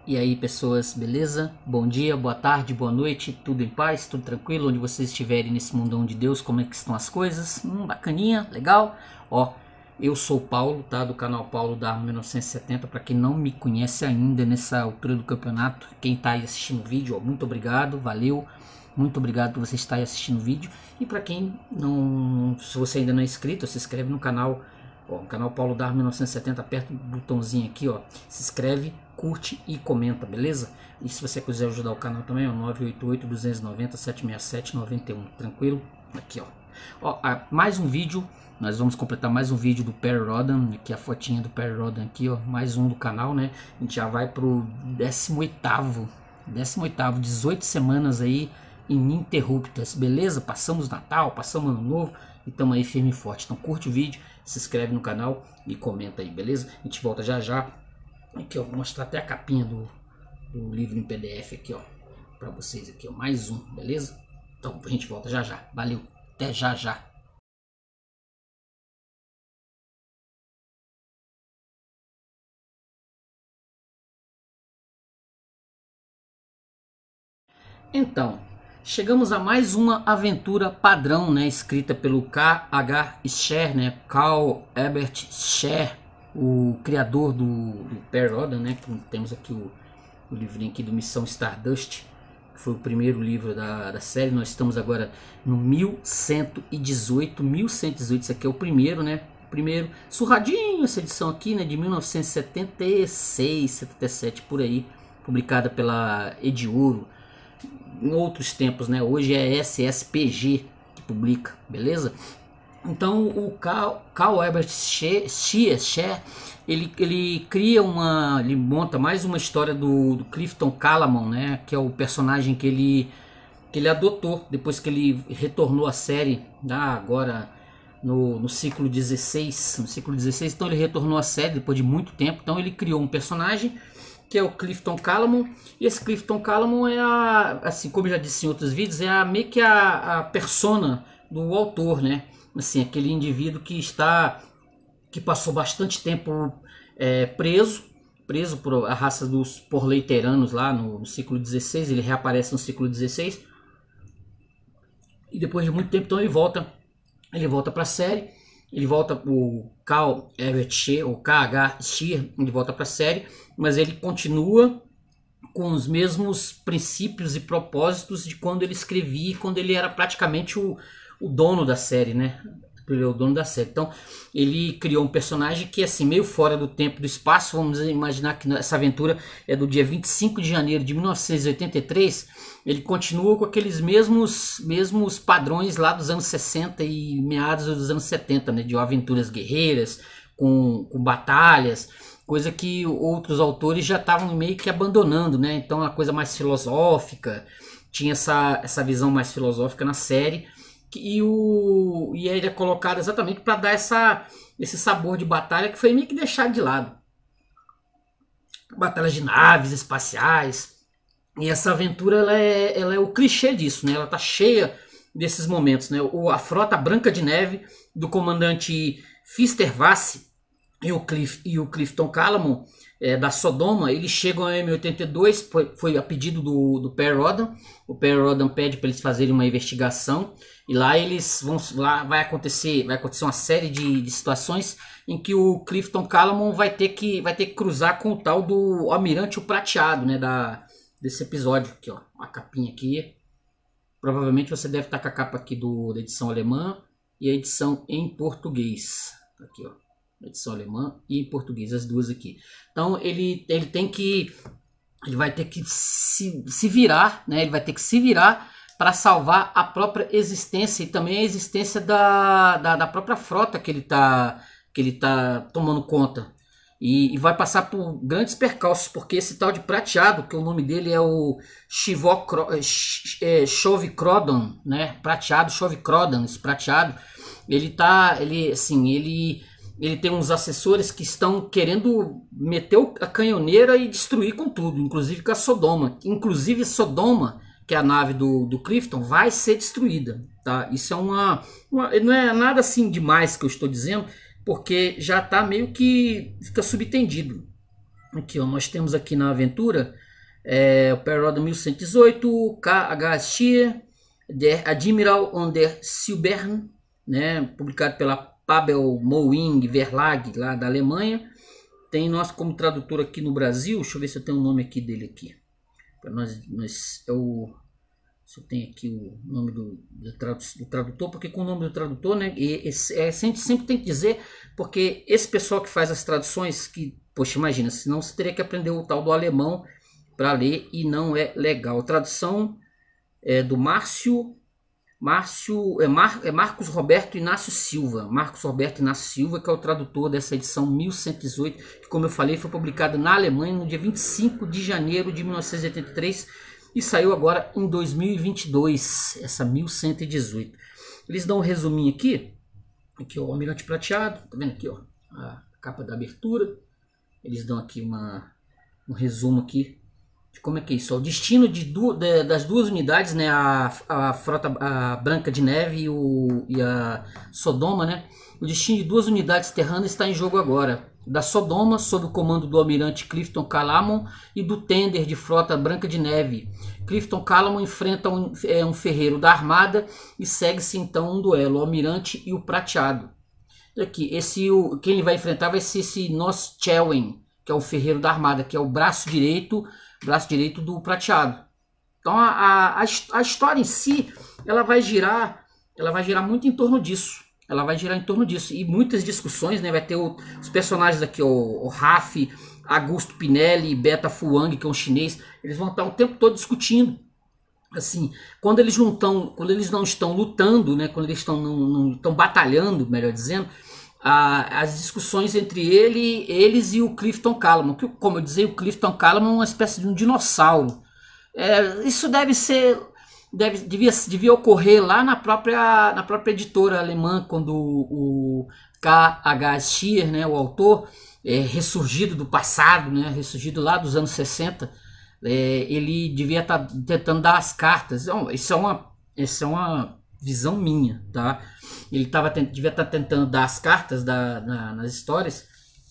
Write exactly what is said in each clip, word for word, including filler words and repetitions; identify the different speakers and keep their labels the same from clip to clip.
Speaker 1: E aí, pessoas, beleza? Bom dia, boa tarde, boa noite, tudo em paz, tudo tranquilo? Onde vocês estiverem nesse mundão de Deus, como é que estão as coisas? Hum, bacaninha, legal? Ó, eu sou o Paulo, tá? Do canal Paulo da mil novecentos e setenta. Para quem não me conhece ainda nessa altura do campeonato, quem tá aí assistindo o vídeo, ó, muito obrigado, valeu. Muito obrigado por você estar aí assistindo o vídeo. E para quem não, se você ainda não é inscrito, se inscreve no canal. Ó, o canal Paulo Dar mil novecentos e setenta, aperta o botãozinho aqui, ó, se inscreve, curte e comenta, beleza? E se você quiser ajudar o canal também, ó, nove oito oito, dois nove zero, sete seis sete, nove um, tranquilo? Aqui, ó. Ó, mais um vídeo, nós vamos completar mais um vídeo do Perry Rhodan, aqui a fotinha do Perry Rhodan aqui, ó, mais um do canal, né? A gente já vai pro décimo oitavo, décimo oitavo, dezoito semanas aí ininterruptas, beleza? Passamos Natal, passamos Ano Novo e estamos aí firme e forte. Então curte o vídeo, se inscreve no canal e comenta aí, beleza? A gente volta já já. Aqui, ó, vou mostrar até a capinha do, do livro em P D F aqui, ó, para vocês aqui, ó, mais um, beleza? Então a gente volta já já. Valeu, até já já. Então, chegamos a mais uma aventura padrão, né, escrita pelo K H Scher, né, Carl Herbert Scher, o criador do, do Perry Rhodan, né, temos aqui o, o livrinho aqui do Missão Stardust, que foi o primeiro livro da, da série. Nós estamos agora no mil cento e dezoito, mil cento e dezoito, isso aqui é o primeiro, né, primeiro, surradinho essa edição aqui, né, de mil novecentos e setenta e seis, setenta e sete, por aí, publicada pela Ediouro. Em outros tempos, né? Hoje é S S P G que publica, beleza? Então o Carl, Carl Herbert Scher, ele, ele cria uma, ele monta mais uma história do, do Clifton Calamon, né? Que é o personagem que ele, que ele adotou depois que ele retornou à série, ah, agora no, no ciclo dezesseis, no ciclo dezesseis. Então ele retornou à série depois de muito tempo. Então ele criou um personagem que é o Clifton Calamon, e esse Clifton Calamon é a, assim como eu já disse em outros vídeos, é a, meio que a, a persona do autor, né? Assim, aquele indivíduo que está, que passou bastante tempo é, preso, preso por a raça dos porleiteranos lá no, no ciclo dezesseis, ele reaparece no ciclo dezesseis, e depois de muito tempo, então ele volta, ele volta para a série, ele volta, o Carl Herbert Scher, ou K H Scher, ele volta para a série, mas ele continua com os mesmos princípios e propósitos de quando ele escrevia, quando ele era praticamente o, o dono da série, né? Ele é o dono da série. Então, ele criou um personagem que é assim, meio fora do tempo e do espaço. Vamos imaginar que essa aventura é do dia vinte e cinco de janeiro de mil novecentos e oitenta e três. Ele continua com aqueles mesmos, mesmos padrões lá dos anos sessenta e meados dos anos setenta, né? De aventuras guerreiras, com, com batalhas, coisa que outros autores já estavam meio que abandonando, né? Então, uma coisa mais filosófica, tinha essa, essa visão mais filosófica na série. E, o, e ele é colocado exatamente para dar essa, esse sabor de batalha que foi meio que deixado de lado. Batalhas de naves espaciais. E essa aventura ela é, ela é o clichê disso, né? Ela tá cheia desses momentos, né? O, a frota Branca de Neve do comandante Fister Vasse e o, Cliff, e o Clifton Calamon é, da Sodoma, eles chegam em M oitenta e dois, foi, foi a pedido do, do Perry Rhodan. O Perry Rhodan pede para eles fazerem uma investigação, e lá eles vão, lá vai acontecer, vai acontecer uma série de, de situações em que o Clifton Calamon vai ter que vai ter que cruzar com o tal do Almirante o Prateado, né, da desse episódio aqui, ó, a capinha aqui. Provavelmente você deve estar com a capa aqui do da edição alemã e a edição em português. Aqui, ó. Edição alemã e em português, as duas aqui. Então ele, ele tem que, ele vai ter que se, se virar, né? Ele vai ter que se virar para salvar a própria existência e também a existência da, da, da própria frota que ele está que ele tá tomando conta. E, e vai passar por grandes percalços, porque esse tal de Prateado, que o nome dele é o Chove Crodon, né? Prateado, Chove Crodon, esse Prateado, ele tá, ele assim, ele Ele tem uns assessores que estão querendo meter a canhoneira e destruir com tudo, inclusive com a Sodoma. Inclusive Sodoma, que é a nave do, do Clifton, vai ser destruída. Tá? Isso é uma, uma... Não é nada assim demais que eu estou dizendo, porque já está meio que fica subtendido. Aqui, ó, nós temos aqui na aventura é, o Perry Rhodan mil cento e dezoito, K H Stier, Der Admiral on der Silbern, né, publicado pela Pabel Mowing Verlag, lá da Alemanha. Tem nós como tradutor aqui no Brasil, deixa eu ver se eu tenho o nome aqui dele aqui. Para nós, nós é o, se eu tenho aqui o nome do, do, do tradutor, porque com o nome do tradutor, né, e, esse, é, sempre, sempre tem que dizer, porque esse pessoal que faz as traduções, que, poxa, imagina, senão você teria que aprender o tal do alemão para ler e não é legal. A tradução é do Márcio, Márcio é, Mar, é Marcos Roberto Inácio Silva, Marcos Roberto Inácio Silva, que é o tradutor dessa edição mil cento e dezoito, que, como eu falei, foi publicada na Alemanha no dia vinte e cinco de janeiro de mil novecentos e oitenta e três e saiu agora em dois mil e vinte e dois, essa mil cento e dezoito. Eles dão um resuminho aqui, aqui ó, o Almirante Prateado, tá vendo aqui ó, a capa da abertura. Eles dão aqui uma, um resumo aqui de como é que é isso. O destino de du de, das duas unidades, né, a, a frota a Branca de Neve e, o, e a Sodoma, né, o destino de duas unidades terranas está em jogo agora. Da Sodoma, sob o comando do almirante Clifton Calamon, e do tender de frota Branca de Neve. Clifton Calamon enfrenta um, é, um ferreiro da armada e segue-se então um duelo, o almirante e o prateado. Aqui, esse, o, quem ele vai enfrentar vai ser esse Nos Chelwen, que é o ferreiro da armada, que é o braço direito, braço direito do prateado. Então a, a, a história em si, ela vai girar, ela vai girar muito em torno disso. Ela vai girar em torno disso. E muitas discussões, né? Vai ter o, os personagens aqui, o, o Raf, Augusto Pinelli, Beta Fuang, que é um chinês. Eles vão estar o tempo todo discutindo. Assim, quando eles não estão, quando eles não estão lutando, né? Quando eles estão, não, não estão batalhando, melhor dizendo, a, as discussões entre ele, eles e o Clifton Calamon. Que, como eu dizia, o Clifton Calamon é uma espécie de um dinossauro. É, isso deve ser... Deve, devia, devia ocorrer lá na própria, na própria editora alemã, quando o, o K H Stier, né, o autor, é, ressurgido do passado, né, ressurgido lá dos anos sessenta, é, ele devia estar tá tentando dar as cartas. Então, isso, é uma, isso é uma visão minha, tá? Ele tava, devia estar tá tentando dar as cartas da, na, nas histórias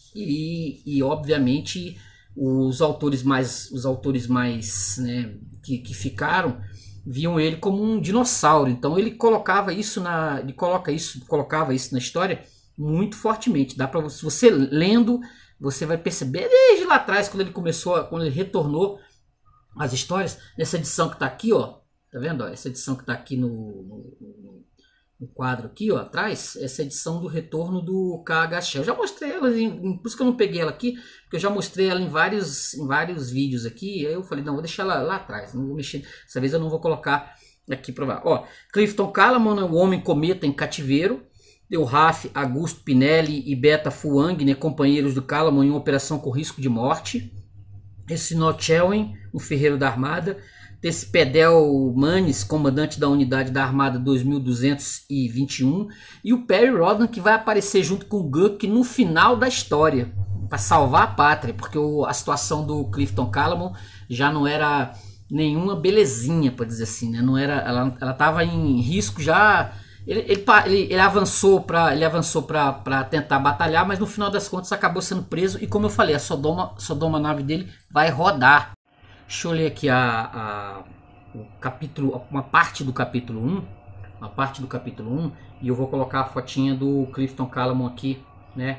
Speaker 1: e, e, obviamente, os autores mais, os autores mais né, que, que ficaram viam ele como um dinossauro. Então ele colocava isso na, ele coloca isso, colocava isso na história muito fortemente. Dá para você, você lendo, você vai perceber desde lá atrás, quando ele começou, quando ele retornou às histórias, nessa edição que está aqui, ó, tá vendo? Ó, essa edição que está aqui no, no, no quadro aqui, ó, atrás, essa edição do retorno do K H Stier. Eu já mostrei ela, em, por isso que eu não peguei ela aqui, porque eu já mostrei ela em vários, em vários vídeos aqui. Aí eu falei, não, vou deixar ela lá atrás, não vou mexer, dessa vez eu não vou colocar aqui para ó, Clifton Calamon, né, o Homem Cometa em Cativeiro, deu Raf, Augusto Pinelli e Beta Fuang, né, companheiros do Calamon em uma operação com risco de morte. Esse No Chelwen, um ferreiro da armada. Desse Pedel Manes, comandante da unidade da Armada dois mil duzentos e vinte e um, e o Perry Rhodan, que vai aparecer junto com o Guck no final da história, para salvar a pátria, porque o, a situação do Clifton Calamon já não era nenhuma belezinha, para dizer assim, né? Não era, ela ela estava em risco já. Ele, ele, ele, ele avançou para ele avançou para tentar batalhar, mas no final das contas acabou sendo preso. E como eu falei, a Sodoma, Sodoma, a nave dele, vai rodar. Deixa eu ler aqui a, a, o capítulo, uma parte do capítulo um, uma parte do capítulo um, e eu vou colocar a fotinha do Clifton Calamon aqui, né?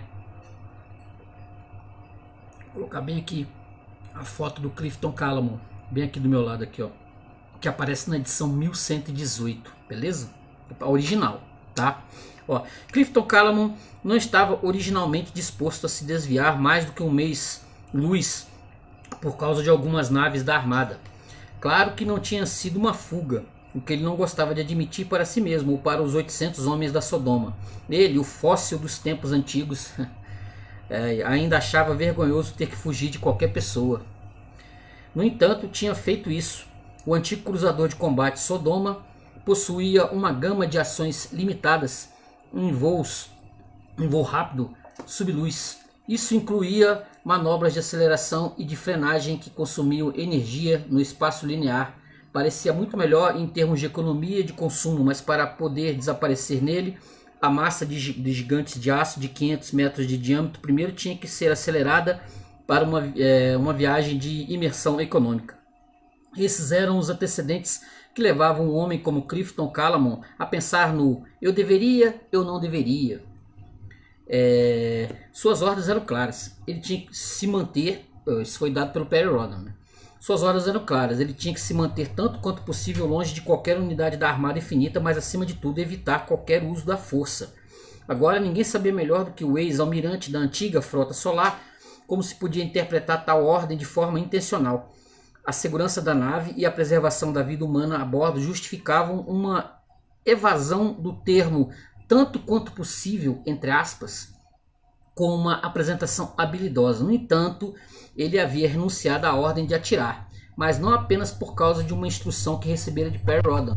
Speaker 1: Vou colocar bem aqui a foto do Clifton Calamon, bem aqui do meu lado aqui, ó, que aparece na edição mil cento e dezoito, beleza? A original, tá? Ó, Clifton Calamon não estava originalmente disposto a se desviar mais do que um mês luz por causa de algumas naves da armada. Claro que não tinha sido uma fuga, o que ele não gostava de admitir para si mesmo ou para os oitocentos homens da Sodoma. Ele, o fóssil dos tempos antigos, é, ainda achava vergonhoso ter que fugir de qualquer pessoa. No entanto, tinha feito isso. O antigo cruzador de combate Sodoma possuía uma gama de ações limitadas em voos, em voo rápido, sob luz. Isso incluía manobras de aceleração e de frenagem que consumiam energia no espaço linear. Parecia muito melhor em termos de economia e de consumo, mas para poder desaparecer nele, a massa de gigantes de aço de quinhentos metros de diâmetro primeiro tinha que ser acelerada para uma, é, uma viagem de imersão econômica. Esses eram os antecedentes que levavam um homem como Clifton Calamon a pensar no eu deveria, eu não deveria. É, suas ordens eram claras. Ele tinha que se manter. Isso foi dado pelo Perry Rhodan, né? Suas ordens eram claras. Ele tinha que se manter tanto quanto possível longe de qualquer unidade da Armada Infinita, mas acima de tudo evitar qualquer uso da força. Agora ninguém sabia melhor do que o ex-almirante da antiga frota solar como se podia interpretar tal ordem de forma intencional. A segurança da nave e a preservação da vida humana a bordo justificavam uma evasão do termo tanto quanto possível, entre aspas, com uma apresentação habilidosa. No entanto, ele havia renunciado à ordem de atirar, mas não apenas por causa de uma instrução que recebera de Perry Rhodan.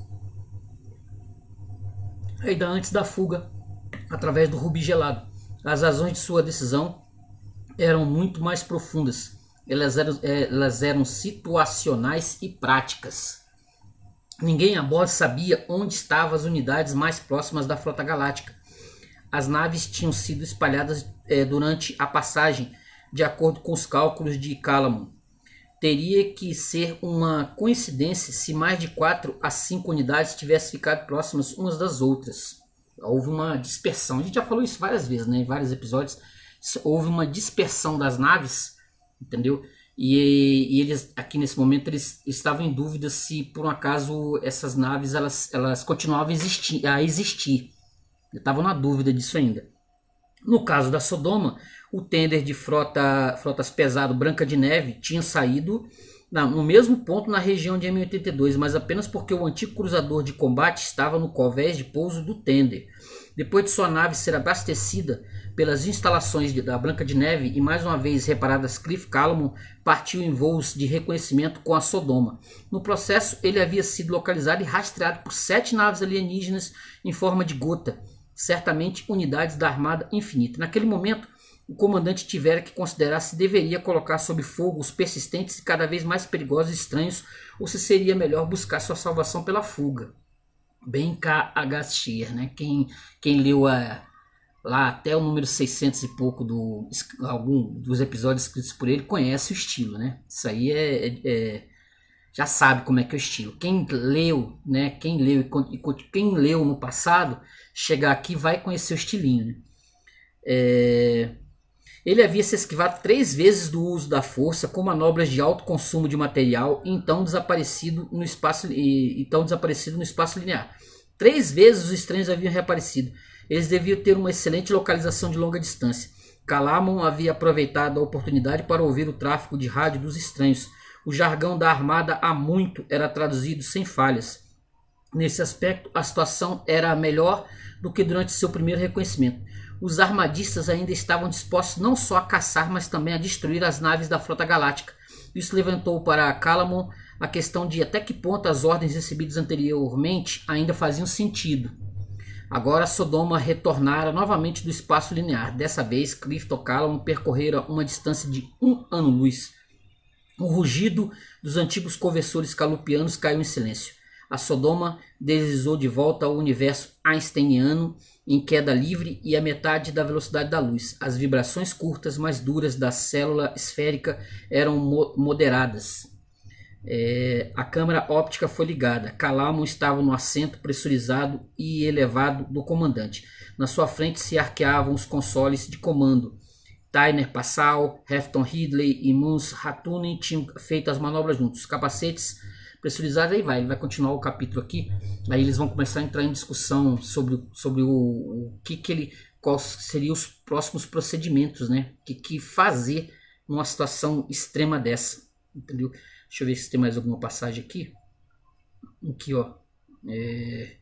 Speaker 1: Ainda antes da fuga, através do Rubi Gelado, as razões de sua decisão eram muito mais profundas. Elas eram, elas eram situacionais e práticas. Ninguém a bordo sabia onde estavam as unidades mais próximas da Frota Galáctica. As naves tinham sido espalhadas é, durante a passagem, de acordo com os cálculos de Calamon. Teria que ser uma coincidência se mais de quatro a cinco unidades tivessem ficado próximas umas das outras. Houve uma dispersão. A gente já falou isso várias vezes, né, em vários episódios. Houve uma dispersão das naves, entendeu? E, e eles, aqui nesse momento, eles estavam em dúvida se, por um acaso, essas naves elas, elas continuavam a existir. A existir. Estavam na dúvida disso ainda. No caso da Sodoma, o tender de frota, frotas pesado Branca de Neve tinha saído na, no mesmo ponto na região de M oitenta e dois, mas apenas porque o antigo cruzador de combate estava no convés de pouso do tender. Depois de sua nave ser abastecida pelas instalações de, da Branca de Neve e mais uma vez reparadas, Cliff Calamon partiu em voos de reconhecimento com a Sodoma. No processo, ele havia sido localizado e rastreado por sete naves alienígenas em forma de gota, certamente unidades da Armada Infinita. Naquele momento, o comandante tivera que considerar se deveria colocar sob fogo os persistentes e cada vez mais perigosos estranhos ou se seria melhor buscar sua salvação pela fuga. Bem K H. Scheer, né? Quem, quem leu a, lá até o número seiscentos e pouco do algum dos episódios escritos por ele conhece o estilo, né? Isso aí é, é, é já sabe como é que é o estilo. Quem leu, né? Quem leu e quem leu no passado chegar aqui vai conhecer o estilinho, né? É, ele havia se esquivado três vezes do uso da força com manobras de alto consumo de material e então desaparecido no espaço, e, então desaparecido no espaço linear. Três vezes os estranhos haviam reaparecido. Eles deviam ter uma excelente localização de longa distância. Calamon havia aproveitado a oportunidade para ouvir o tráfego de rádio dos estranhos. O jargão da armada há muito era traduzido sem falhas. Nesse aspecto, a situação era melhor do que durante seu primeiro reconhecimento. Os armadistas ainda estavam dispostos não só a caçar, mas também a destruir as naves da Frota Galáctica. Isso levantou para Calamon a questão de até que ponto as ordens recebidas anteriormente ainda faziam sentido. Agora Sodoma retornara novamente do espaço linear. Dessa vez, Clifton Calamon percorrera uma distância de um ano-luz. O rugido dos antigos conversores calupianos caiu em silêncio. A Sodoma deslizou de volta ao universo einsteiniano em queda livre e a metade da velocidade da luz. As vibrações curtas, mais duras da célula esférica eram mo moderadas. É, a câmera óptica foi ligada. Calamon estava no assento pressurizado e elevado do comandante. Na sua frente se arqueavam os consoles de comando. Tyner Passau, Hefton Ridley e Mons Hatunen tinham feito as manobras juntos. Os capacetes pressurizados, aí vai, ele vai continuar o capítulo aqui. Aí eles vão começar a entrar em discussão sobre, sobre o, o que, que ele, quais seriam os próximos procedimentos, né? O que, que fazer numa situação extrema dessa, entendeu? Deixa eu ver se tem mais alguma passagem aqui. Aqui, ó. É...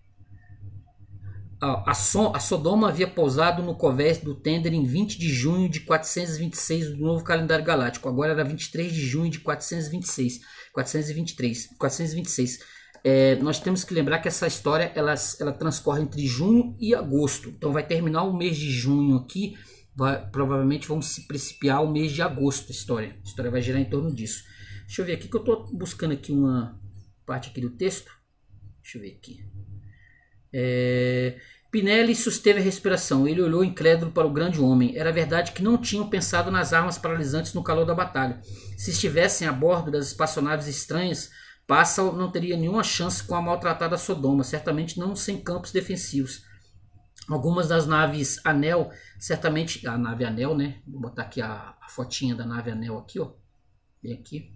Speaker 1: A, a, so, a Sodoma havia pousado no convés do tender em vinte de junho de quatrocentos e vinte e seis do novo calendário galáctico. Agora era vinte e três de junho de quatrocentos e vinte e seis. quatrocentos e vinte e três, quatrocentos e vinte e seis. É, nós temos que lembrar que essa história ela, ela transcorre entre junho e agosto. Então vai terminar o mês de junho aqui. Vai, provavelmente vamos se principiar o mês de agosto. A história. A história vai girar em torno disso. Deixa eu ver aqui que eu estou buscando aqui uma parte aqui do texto. Deixa eu ver aqui. É, Pinelli susteve a respiração. Ele olhou incrédulo para o grande homem. Era verdade que não tinham pensado nas armas paralisantes no calor da batalha. Se estivessem a bordo das espaçonaves estranhas, Passau não teria nenhuma chance com a maltratada Sodoma, certamente não sem campos defensivos. Algumas das naves Anel, certamente... A nave Anel, né? Vou botar aqui a, a fotinha da nave Anel aqui, ó. Bem aqui.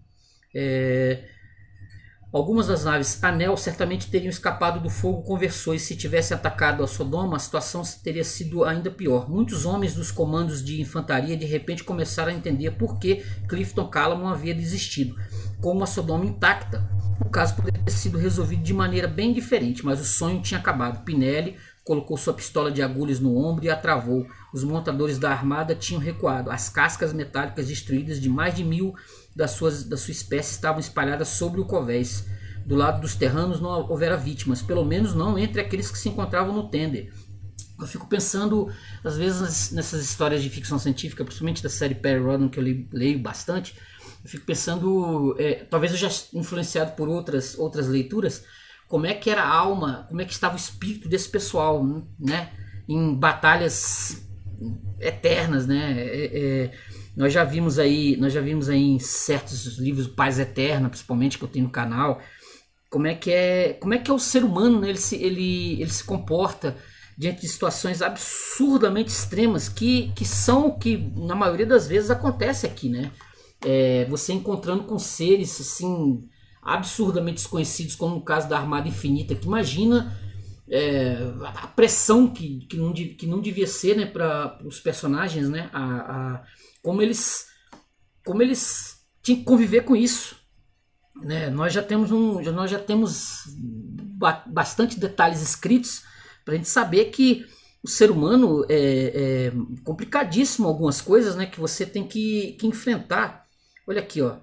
Speaker 1: É... Algumas das naves Anel certamente teriam escapado do fogo conversor, e se tivesse atacado a Sodoma, a situação teria sido ainda pior. Muitos homens dos comandos de infantaria de repente começaram a entender por que Clifton Calamon havia desistido. Como a Sodoma intacta, o caso poderia ter sido resolvido de maneira bem diferente, mas o sonho tinha acabado. Pinelli colocou sua pistola de agulhas no ombro e a travou. Os montadores da armada tinham recuado. As cascas metálicas destruídas de mais de mil das suas, da sua espécie estavam espalhadas sobre o covés. Do lado dos terranos não houvera vítimas, pelo menos não entre aqueles que se encontravam no tender. Eu fico pensando, às vezes, nessas histórias de ficção científica, principalmente da série Perry Rodden, que eu leio, leio bastante. Eu fico pensando, é, talvez eu já influenciado por outras, outras leituras, como é que era a alma, como é que estava o espírito desse pessoal, né? Em batalhas eternas, né? É, é, nós já vimos aí, nós já vimos aí em certos livros Paz Eterna, principalmente, que eu tenho no canal, como é que é, como é que é o ser humano, né? Ele se, ele, ele se comporta diante de situações absurdamente extremas que, que são o que na maioria das vezes acontece aqui, né? É, você encontrando com seres assim absurdamente desconhecidos, como no caso da Armada Infinita, que imagina é, a pressão que, que, não, que não devia ser, né, para os personagens, né, a, a, como eles como eles tinham que conviver com isso, né? Nós já temos um, nós já temos bastante detalhes escritos para a gente saber que o ser humano é, é complicadíssimo, algumas coisas, né, que você tem que, que enfrentar. Olha aqui, ó.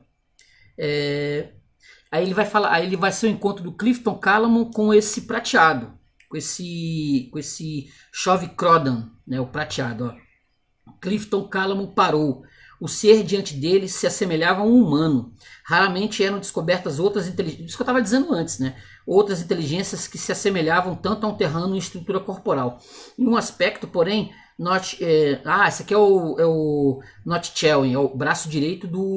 Speaker 1: É, aí ele vai falar, aí ele vai ser o encontro do Clifton Calamon com esse prateado, com esse, com esse Chove Crodan, né, o prateado, ó. Clifton Calamon parou. O ser diante dele se assemelhava a um humano. Raramente eram descobertas outras inteligências, isso que eu estava dizendo antes, né? Outras inteligências que se assemelhavam tanto a um terrano em estrutura corporal. Em um aspecto, porém, Not, é, ah, esse aqui é o, é o Not Chelwin, é o braço direito do,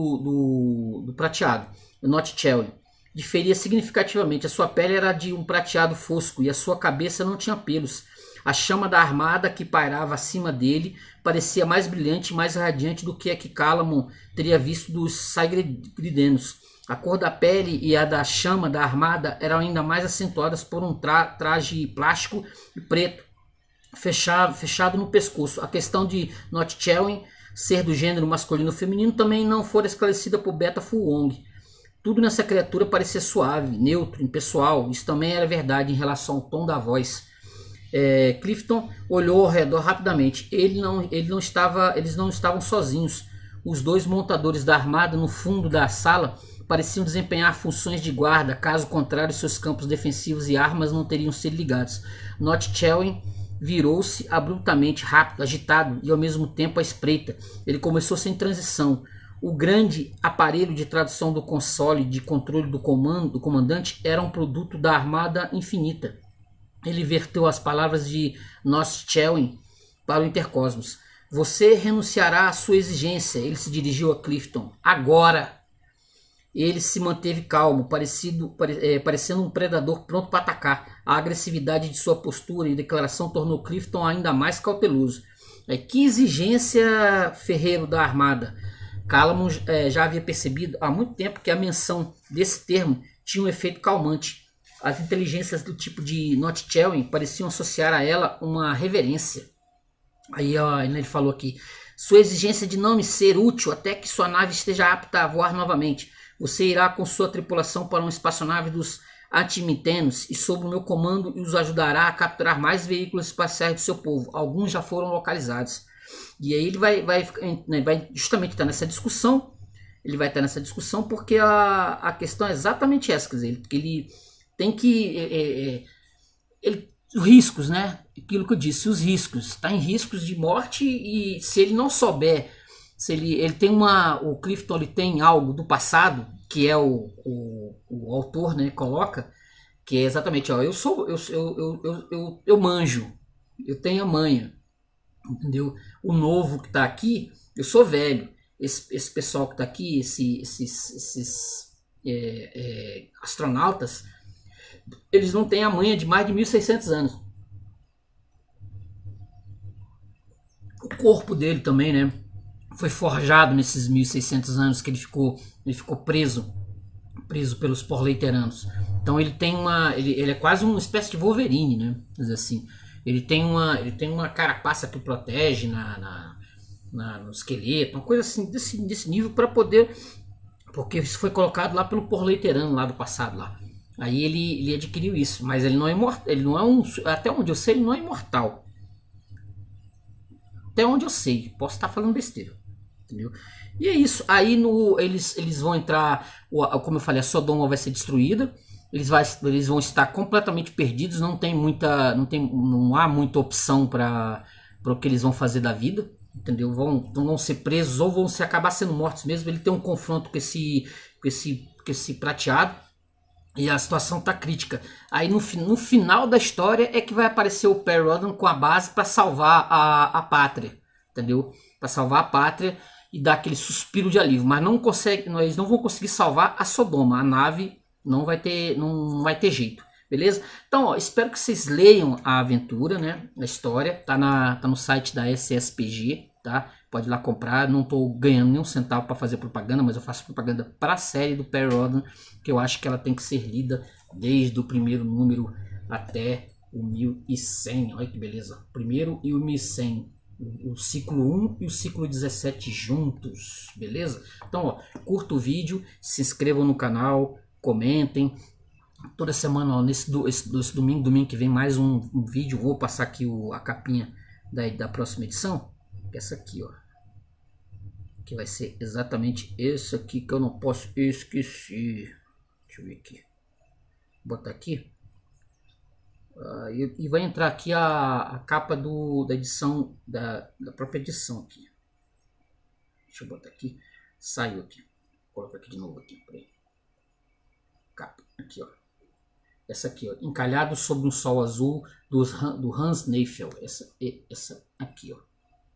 Speaker 1: do, do prateado. O Not Chelwin diferia significativamente. A sua pele era de um prateado fosco e a sua cabeça não tinha pelos. A chama da armada que pairava acima dele parecia mais brilhante e mais radiante do que a que Calamon teria visto dos Saigridenos. A cor da pele e a da chama da armada eram ainda mais acentuadas por um tra traje plástico e preto, fechado, fechado no pescoço. A questão de Not Chelwin ser do gênero masculino ou feminino também não fora esclarecida por Beta Fulong. Tudo nessa criatura parecia suave, neutro, impessoal. Isso também era verdade em relação ao tom da voz. É, Clifton olhou ao redor rapidamente. Ele não, ele não estava, eles não estavam sozinhos. Os dois montadores da armada no fundo da sala pareciam desempenhar funções de guarda, caso contrário seus campos defensivos e armas não teriam sido ligados. Not Chelwin virou-se abruptamente, rápido, agitado e ao mesmo tempo à espreita. Ele começou sem transição. O grande aparelho de tradução do console de controle do comando do comandante era um produto da Armada Infinita. Ele verteu as palavras de Not Chelwin para o Intercosmos. Você renunciará à sua exigência. Ele se dirigiu a Clifton. Agora! Ele se manteve calmo, parecido, pare, é, parecendo um predador pronto para atacar. A agressividade de sua postura e declaração tornou Clifton ainda mais cauteloso. É, que exigência, ferreiro da armada? Calamon é, já havia percebido há muito tempo que a menção desse termo tinha um efeito calmante. As inteligências do tipo de Not Chelwin pareciam associar a ela uma reverência. Aí ó, ele falou aqui: sua exigência de não me ser útil até que sua nave esteja apta a voar novamente. Você irá com sua tripulação para uma espaçonave dos Antimitenos e sob o meu comando os ajudará a capturar mais veículos espaciais do seu povo. Alguns já foram localizados. E aí ele vai, vai, vai justamente estar nessa discussão. Ele vai estar nessa discussão porque a, a questão é exatamente essa. Quer dizer, ele, ele tem que... É, é, ele, os riscos, né? Aquilo que eu disse, os riscos. Está em riscos de morte e se ele não souber... Se ele, ele tem uma, o Clifton ele tem algo do passado, que é o, o, o autor, né, coloca, Que é exatamente, ó, eu sou, eu, eu, eu, eu, eu, eu manjo, eu tenho a manha, entendeu? O novo que tá aqui, eu sou velho. Esse, esse pessoal que tá aqui, esse, esses, esses é, é, astronautas, eles não têm a manha de mais de mil e seiscentos anos. O corpo dele também, né? Foi forjado nesses mil e seiscentos anos que ele ficou, ele ficou preso, preso pelos porleiteranos. Então ele tem uma, ele, ele é quase uma espécie de Wolverine, né? Dizer assim, ele tem uma, ele tem uma carapaça que protege na, na, na no esqueleto, uma coisa assim desse, desse nível para poder, porque isso foi colocado lá pelo porleiterano lá do passado lá. Aí ele, ele adquiriu isso, mas ele não é imortal, ele não é um, até onde eu sei, ele não é imortal. Até onde eu sei, posso estar falando besteira, entendeu? E é isso. Aí no, eles, eles vão entrar, como eu falei, a Sodoma vai ser destruída. Eles, vai, eles vão estar completamente perdidos. Não tem muita, não tem, não há muita opção para o que eles vão fazer da vida, entendeu? Vão, vão ser presos ou vão se acabar sendo mortos mesmo. Ele tem um confronto com esse, com esse, com esse prateado. E a situação tá crítica. Aí no, no final da história é que vai aparecer o Perry Rhodan com a base para salvar a, a pátria, entendeu? Para salvar a pátria e dar aquele suspiro de alívio. Mas não consegue, eles não vão conseguir salvar a Sodoma. A nave não vai ter, não vai ter jeito, beleza? Então, ó, espero que vocês leiam a aventura, né? A história tá na, tá no site da S S P G, tá? Pode ir lá comprar. Não estou ganhando nenhum centavo para fazer propaganda, mas eu faço propaganda para a série do Perry Rhodan, que eu acho que ela tem que ser lida desde o primeiro número até o mil e cem. Olha que beleza. Primeiro e o mil e cem. O ciclo um e o ciclo dezessete juntos, beleza? Então, ó, curta o vídeo, se inscrevam no canal, comentem. Toda semana, ó, nesse, esse, esse domingo, domingo que vem, mais um, um vídeo. Vou passar aqui o, a capinha da, da próxima edição. Essa aqui, ó, que vai ser exatamente esse aqui que eu não posso esquecer. Deixa eu ver aqui, vou botar aqui, uh, e, e vai entrar aqui a, a capa do, da edição, da, da própria edição aqui. Deixa eu botar aqui, saiu aqui, vou colocar aqui de novo aqui, peraí. Capa, aqui ó, essa aqui ó, encalhado sobre um sol azul dos, do Hans Neifel, essa, essa aqui ó.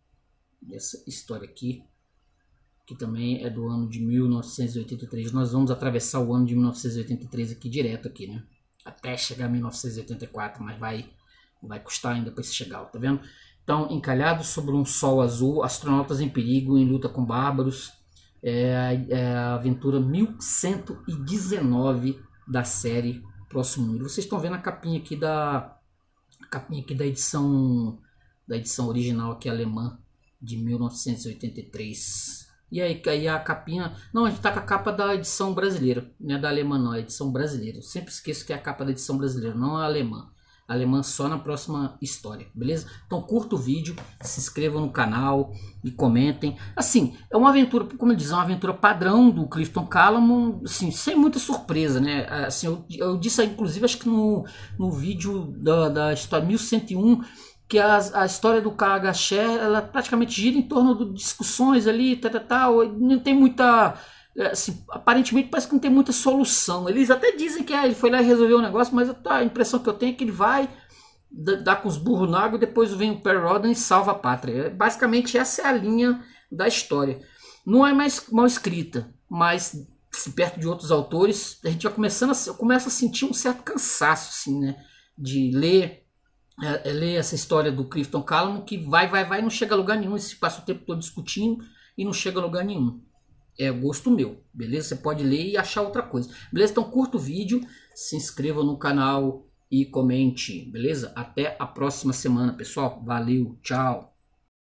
Speaker 1: Essa história aqui, que também é do ano de mil novecentos e oitenta e três. Nós vamos atravessar o ano de mil novecentos e oitenta e três aqui direto aqui, né? Até chegar a mil novecentos e oitenta e quatro, mas vai, vai custar ainda para esse chegar, tá vendo? Então, encalhados sobre um sol azul, astronautas em perigo em luta com bárbaros. É, é a aventura mil cento e dezenove da série Próximo Número. Vocês estão vendo a capinha aqui da a capinha aqui da edição da edição original aqui alemã de mil novecentos e oitenta e três. E aí, aí a capinha... Não, a gente tá com a capa da edição brasileira. Não é da alemã não, é a edição brasileira. Eu sempre esqueço que é a capa da edição brasileira, não a alemã. A alemã só na próxima história, beleza? Então curta o vídeo, se inscrevam no canal e comentem. Assim, é uma aventura, como eu disse, é uma aventura padrão do Clifton Calamon, assim, sem muita surpresa, né? Assim, eu, eu disse, inclusive, acho que no, no vídeo da, da história mil cento e um... que a, a história do K H. Scher, ela praticamente gira em torno de discussões ali, tal, tal, tal, não tem muita, assim, aparentemente parece que não tem muita solução. Eles até dizem que ah, ele foi lá e resolveu o negócio, mas a impressão que eu tenho é que ele vai dar com os burros na água e depois vem o Perry Rhodan e salva a pátria. Basicamente essa é a linha da história. Não é mais mal escrita, mas se perto de outros autores, a gente vai começando a, começa a sentir um certo cansaço, assim, né, de ler É, é ler essa história do Clifton Calamon, que vai, vai, vai, não chega a lugar nenhum, se passa o tempo todo discutindo e não chega a lugar nenhum. É gosto meu, beleza? Você pode ler e achar outra coisa, beleza? Então curta o vídeo, se inscreva no canal e comente, beleza? Até a próxima semana, pessoal. Valeu, tchau!